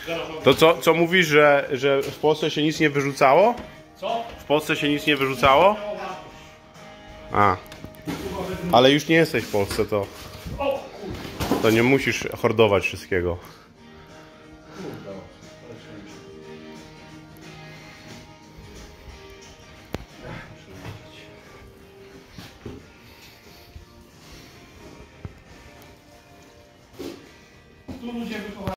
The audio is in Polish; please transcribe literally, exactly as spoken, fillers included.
To co, co mówisz, że, że w Polsce się nic nie wyrzucało? Co? W Polsce się nic nie wyrzucało? A. Ale już nie jesteś w Polsce, to... To nie musisz hordować wszystkiego. Tu ludzie wychowają.